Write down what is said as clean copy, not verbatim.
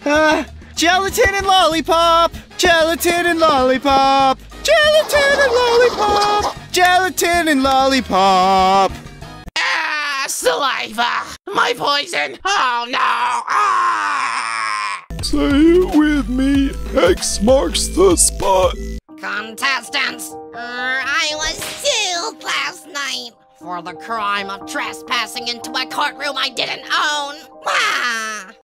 Gelatin and lollipop! Gelatin and lollipop! Gelatin and lollipop! Gelatin and lollipop! Ah, saliva! My poison! Oh no! Ah! Say it with me. X marks the spot. Contestants, I was sealed last night for the crime of trespassing into a courtroom I didn't own.